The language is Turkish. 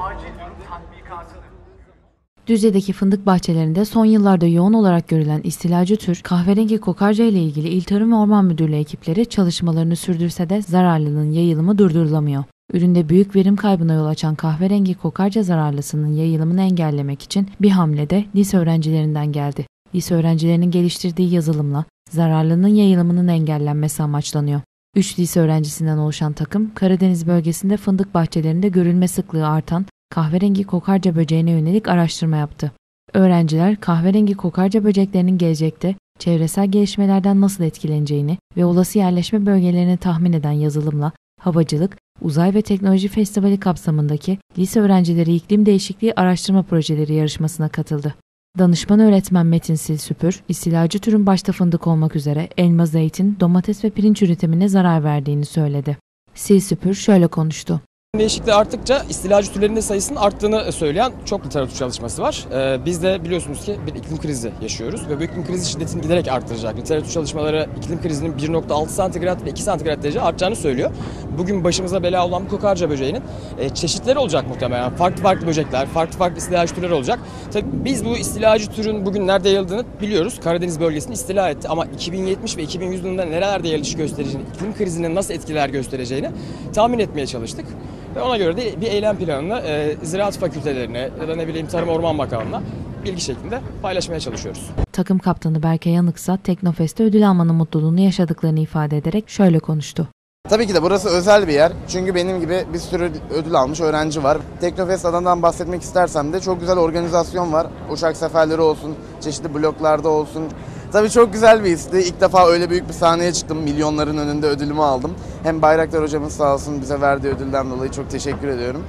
arz ediyorum tatbikatını. Düzce'deki fındık bahçelerinde son yıllarda yoğun olarak görülen istilacı tür kahverengi kokarca ile ilgili İl Tarım ve Orman Müdürlüğü ekipleri çalışmalarını sürdürse de zararlının yayılımı durdurulamıyor. Üründe büyük verim kaybına yol açan kahverengi kokarca zararlısının yayılımını engellemek için bir hamle de lise öğrencilerinden geldi. Lise öğrencilerinin geliştirdiği yazılımla zararlının yayılımının engellenmesi amaçlanıyor. 3 lise öğrencisinden oluşan takım, Karadeniz bölgesinde fındık bahçelerinde görülme sıklığı artan kahverengi kokarca böceğine yönelik araştırma yaptı. Öğrenciler kahverengi kokarca böceklerinin gelecekte çevresel gelişmelerden nasıl etkileneceğini ve olası yerleşme bölgelerini tahmin eden yazılımla Havacılık, Uzay ve Teknoloji Festivali kapsamındaki lise öğrencileri iklim değişikliği araştırma projeleri yarışmasına katıldı. Danışman öğretmen Metin Silsüpür, istilacı türün başta fındık olmak üzere elma, zeytin, domates ve pirinç üretimine zarar verdiğini söyledi. Silsüpür şöyle konuştu. Değişikliği arttıkça istilacı türlerinin de sayısının arttığını söyleyen çok literatür çalışması var. Biz de biliyorsunuz ki bir iklim krizi yaşıyoruz ve bu iklim krizi şiddetini giderek arttıracak. Literatür çalışmaları iklim krizinin 1,6 santigrat ve 2 santigrat derece artacağını söylüyor. Bugün başımıza bela olan bu kokarca böceğinin çeşitleri olacak muhtemelen. Farklı böcekler, farklı istilacı türler olacak. Tabii biz bu istilacı türün bugün nerede yayıldığını biliyoruz. Karadeniz bölgesini istila etti ama 2070 ve 2100 yılında nerelerde yayılış göstereceğini, iklim krizinin nasıl etkiler göstereceğini tahmin etmeye çalıştık. Ve ona göre de bir eylem planını ziraat fakültelerine ya da Tarım Orman Bakanlığı'na bilgi şeklinde paylaşmaya çalışıyoruz. Takım kaptanı Berke Yanıksa Teknofest'te ödül almanın mutluluğunu yaşadıklarını ifade ederek şöyle konuştu. Tabii ki de burası özel bir yer. Çünkü benim gibi bir sürü ödül almış öğrenci var. Teknofest adından bahsetmek istersem de çok güzel organizasyon var. Uçak seferleri olsun, çeşitli bloklarda olsun. Tabii çok güzel bir histi. İlk defa öyle büyük bir sahneye çıktım. Milyonların önünde ödülümü aldım. Hem Bayraktar hocamız sağ olsun bize verdiği ödülden dolayı çok teşekkür ediyorum.